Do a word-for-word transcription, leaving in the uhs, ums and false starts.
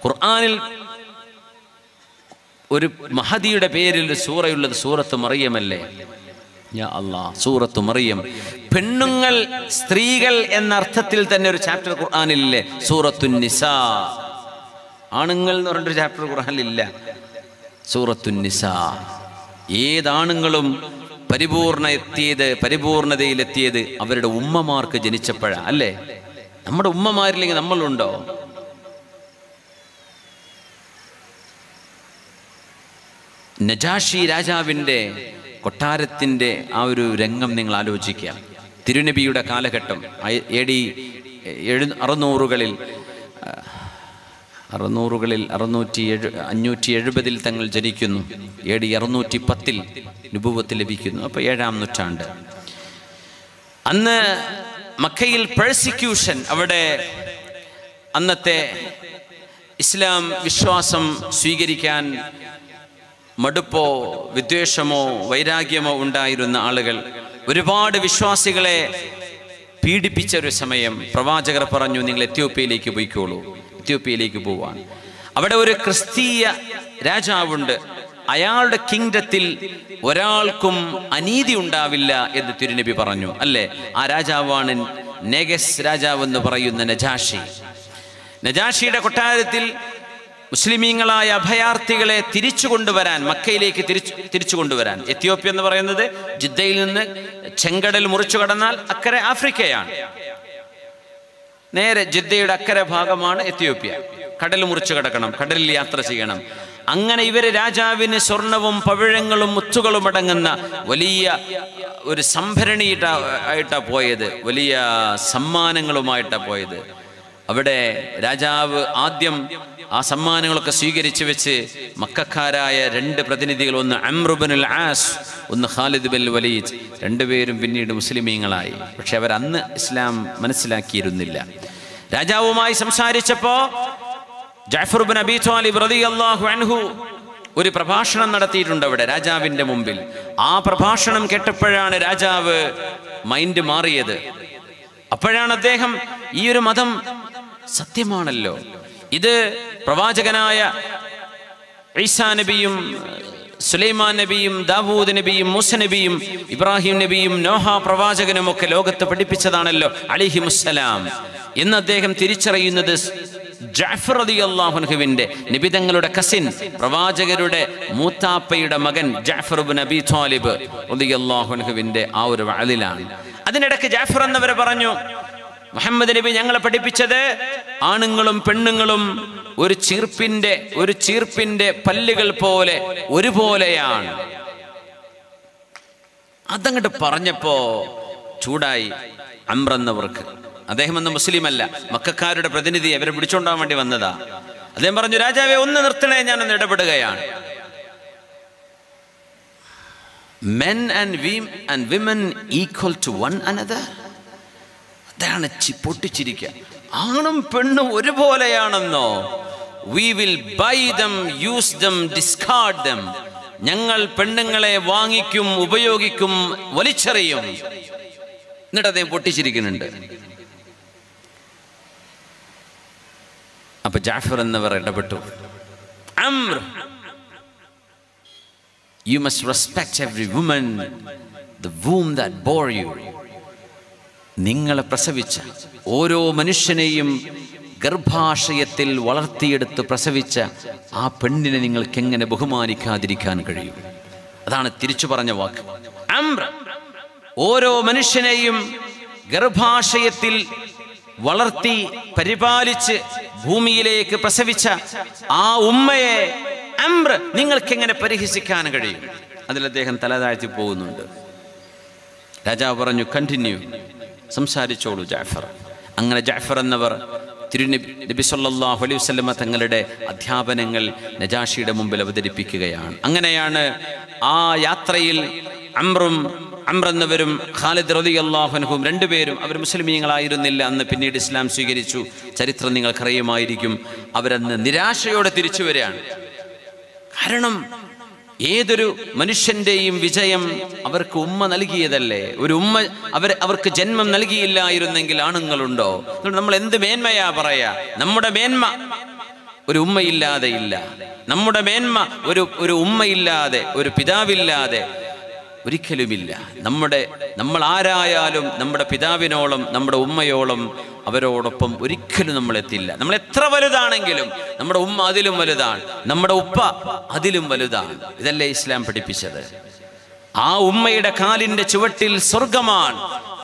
ഖുർആനിൽ ഒരു മഹദിയുടെ പേരിൽ സൂറയുള്ളത് സൂറത്ത് മറിയമല്ലേ? യാ അല്ലാഹ്, സൂറത്ത് മറിയം. പെണ്ണുങ്ങൾ, സ്ത്രീകൾ എന്ന അർത്ഥത്തിൽ തന്നെ ഒരു ചാപ്റ്റർ ഖുർആനിലില്ലേ? സൂറത്തുൻ നിസാ. ആണുങ്ങൾ എന്ന് പറഞ്ഞൊരു ചാപ്റ്റർ ഖുർആനിലില്ല. സൂറത്തുൻ നിസാ. ഏതാണുങ്ങളും പരിപൂർണ എത്തിയത് പരിപൂർണതയിലെത്തിയത് അവരുടെ ഉമ്മമാർക്ക് ജനിച്ചപ്പോഴാ അല്ലേ? നമ്മുടെ ഉമ്മമാരില്ലെങ്കിൽ നമ്മളുണ്ടോ? നജാഷി രാജാവിൻ്റെ കൊട്ടാരത്തിൻ്റെ ആ ഒരു രംഗം നിങ്ങൾ ആലോചിക്കുക. തിരുനബിയുടെ കാലഘട്ടം എ ഡി എഴു അറുന്നൂറുകളിൽ അറുന്നൂറുകളിൽ അറുന്നൂറ്റി എഴു അഞ്ഞൂറ്റി എഴുപതിൽ തങ്ങൾ ജനിക്കുന്നു. എ ഡി അറുന്നൂറ്റി പത്തിൽ നുബുവത്ത് ലഭിക്കുന്നു. അപ്പോൾ ഏഴാം നൂറ്റാണ്ട്. അന്ന് മക്കയിൽ പെർസിക്യൂഷൻ, അവിടെ അന്നത്തെ ഇസ്ലാം വിശ്വാസം സ്വീകരിക്കാൻ മടുപ്പോ വിദ്വേഷമോ വൈരാഗ്യമോ ഉണ്ടായിരുന്ന ആളുകൾ, ഒരുപാട് വിശ്വാസികളെ പീഡിപ്പിച്ച ഒരു സമയം. പ്രവാചകർ പറഞ്ഞു, നിങ്ങൾ എത്യോപ്യയിലേക്ക് പോയിക്കോളൂ. എത്യോപ്യയിലേക്ക് പോവാൻ. അവിടെ ഒരു ക്രിസ്തീയ രാജാവുണ്ട്. അയാളുടെ കിങ്ഡത്തിൽ ഒരാൾക്കും അനീതി ഉണ്ടാവില്ല എന്ന് തിരുനബി പറഞ്ഞു അല്ലേ? ആ രാജാവാണ് നെഗസ് രാജാവ് എന്ന് പറയുന്ന നജാഷി. നജാഷിയുടെ കൊട്ടാരത്തിൽ മുസ്ലിമീങ്ങളായ അഭയാർത്ഥികളെ തിരിച്ചു കൊണ്ടുവരാൻ, മക്കയിലേക്ക് തിരിച്ചു തിരിച്ചു കൊണ്ടുവരാൻ. എത്യോപ്യ എന്ന് പറയുന്നത് ജിദ്ദയിൽ നിന്ന് ചെങ്കടൽ മുറിച്ചു കടന്നാൽ അക്കരെ ആഫ്രിക്കയാണ്. നേരെ ജിദ്ദയുടെ അക്കരെ ഭാഗമാണ് എത്യോപ്യ. കടൽ മുറിച്ചു കടക്കണം, കടലിൽ യാത്ര ചെയ്യണം. അങ്ങനെ ഇവര് രാജാവിന് സ്വർണവും പവിഴങ്ങളും മുത്തുകളും അടങ്ങുന്ന വലിയ ഒരു സംഭരണിയിട്ടാ ആയിട്ടാ പോയത്, വലിയ സമ്മാനങ്ങളുമായിട്ടാ പോയത്. അവിടെ രാജാവ് ആദ്യം ആ സമ്മാനങ്ങളൊക്കെ സ്വീകരിച്ചു വെച്ച് മക്കക്കാരായ രണ്ട് പ്രതിനിധികൾ, ഒന്ന് അംർ ഇബ്നുൽ ആസ്, ഒന്ന് ഖാലിദ് ബിൻ വലീദ്, രണ്ടുപേരും പിന്നീട് മുസ്ലിമീങ്ങളായി. പക്ഷെ അവർ അന്ന് ഇസ്ലാം മനസ്സിലാക്കിയിരുന്നില്ല. രാജാവുമായി സംസാരിച്ചപ്പോ ജഅഫർ ഇബ്നു അബീ ത്വാലിബ് റളിയല്ലാഹു അൻഹു ഒരു പ്രഭാഷണം നടത്തിയിട്ടുണ്ട് അവിടെ രാജാവിന്റെ മുമ്പിൽ. ആ പ്രഭാഷണം കേട്ടപ്പോഴാണ് രാജാവ് മൈൻഡ് മാറിയത്. അപ്പോഴാണ് അദ്ദേഹം ഈ ഒരു മതം സത്യമാണല്ലോ, ഇത് പ്രവാചകനായ ഈസാ നബിയും സുലൈമാൻ നബിയും ദാവൂദ് നബിയും മൂസ നബിയും ഇബ്രാഹിം നബിയും നോഹ പ്രവാചകനും ഒക്കെ ലോകത്ത് പഠിപ്പിച്ചതാണല്ലോ അലൈഹിമുസ്സലാം എന്ന് അദ്ദേഹം തിരിച്ചറിയുന്നത് ജഅഫർ റളിയല്ലാഹു അൻഹുവിന്റെ നബിതങ്ങളുടെ കസിൻ, പ്രവാചകരുടെ മൂത്താപ്പയുടെ മകൻ ജഅഫർ ഇബ്നു അബീ ത്വാലിബ് റളിയല്ലാഹു അൻഹുവിന്റെ ആ ഒരു വഅലിലാണ്. അതിനിടയ്ക്ക് ജഅഫർ എന്നവരെ പറഞ്ഞു, മുഹമ്മദ് നബി ഞങ്ങളെ പഠിപ്പിച്ചത് ആണുങ്ങളും പെണ്ണുങ്ങളും ഒരു ചീർപ്പിന്റെ ഒരു ചീർപ്പിന്റെ പല്ലുകൾ പോലെ ഒരുപോലെയാണ്. അതങ്ങോട്ട് പറഞ്ഞപ്പോ ചൂടായി അംർ എന്നവർക്ക്. അദ്ദേഹം അന്ന് മുസ്ലിം അല്ല, മക്കക്കാരുടെ പ്രതിനിധി, അവരെ പിടിച്ചോണ്ടാൻ വേണ്ടി വന്നതാ. അദ്ദേഹം പറഞ്ഞു, രാജാവെ ഒന്ന് നിർത്തണേ, ഞാനൊന്ന് ഇടപെടുകയാണ്. Men and and women equal to one another. അതാണ് പൊട്ടിച്ചിരിക്കുക. ആണും പെണ്ണും ഒരുപോലെയാണെന്നോ? We will buy them, use them, discard them. ഞങ്ങൾ പെണ്ണുങ്ങളെ വാങ്ങിക്കും, ഉപയോഗിക്കും, വലിച്ചെറിയും. എന്നിട്ട് അദ്ദേഹം പൊട്ടിച്ചിരിക്കുന്നുണ്ട്. അപ്പൊ ജഅഫർ എന്നവർ ഇടപെട്ടു. Amr, you must respect every woman, the womb that bore you. നിങ്ങളെ പ്രസവിച്ച ഓരോ മനുഷ്യനെയും ഗർഭാശയത്തിൽ വളർത്തിയെടുത്ത് പ്രസവിച്ച ആ പെണ്ണിനെ നിങ്ങൾക്ക് എങ്ങനെ ബഹുമാനിക്കാതിരിക്കാൻ കഴിയും? അതാണ് തിരിച്ചു പറഞ്ഞ വാക്ക്. അംർ, ഓരോ മനുഷ്യനെയും ഗർഭാശയത്തിൽ വളർത്തി പരിപാലിച്ച് ഭൂമിയിലേക്ക് പ്രസവിച്ച ആ ഉമ്മയെ അംർ നിങ്ങൾക്ക് എങ്ങനെ പരിഹസിക്കാൻ കഴിയും? അതിൽ അദ്ദേഹം തല താഴ്ത്തി പോകുന്നുണ്ട്. രാജാവ് പറഞ്ഞു, കണ്ടിന്യൂ, സംസാരിച്ചോളൂ ജഅഫർ. അങ്ങനെ ജഅഫർ എന്നവർ തിരുനബി നബി സല്ലല്ലാഹു അലൈഹി വസല്ലമ തങ്ങളുടെ അധ്യാപനങ്ങൾ നജാഷിയുടെ മുമ്പിൽ അവതരിപ്പിക്കുകയാണ്. അങ്ങനെയാണ് ആ യാത്രയിൽ അംറും അംർ എന്നവരും ഖാലിദ് റളിയല്ലാഹു അൻഹും രണ്ടുപേരും, അവർ മുസ്ലിമീങ്ങളായിരുന്നില്ല അന്ന്, പിന്നീട് ഇസ്ലാം സ്വീകരിച്ചു. ചരിത്രം നിങ്ങൾക്കറിയുമായിരിക്കും. അവരന്ന് നിരാശയോടെ തിരിച്ചു വരികയാണ്. കാരണം ഏതൊരു മനുഷ്യന്റെയും വിജയം അവർക്ക് ഉമ്മ നൽകിയതല്ലേ. ഒരു ഉമ്മ അവർ അവർക്ക് ജന്മം നൽകിയില്ലായിരുന്നെങ്കിൽ ആണുങ്ങളുണ്ടോ? നമ്മൾ എന്ത് മേന്മയാ പറയാ? നമ്മുടെ മേന്മ ഒരു ഉമ്മയില്ലാതെ ഇല്ല. നമ്മുടെ മേന്മ ഒരു ഒരു ഉമ്മയില്ലാതെ, ഒരു പിതാവില്ലാതെ ഒരിക്കലുമില്ല. നമ്മുടെ നമ്മൾ ആരായാലും നമ്മുടെ പിതാവിനോളം നമ്മുടെ ഉമ്മയോളം അവരോടൊപ്പം ഒരിക്കലും നമ്മൾ എത്തില്ല. നമ്മൾ എത്ര വലുതാണെങ്കിലും നമ്മുടെ ഉമ്മ അതിലും വലുതാണ്, നമ്മുടെ ഉപ്പ അതിലും വലുതാണ്. ഇതല്ലേ ഇസ്ലാം പഠിപ്പിച്ചത്? ആ ഉമ്മയുടെ കാലിന്റെ ചുവട്ടിൽ സ്വർഗമാണ്.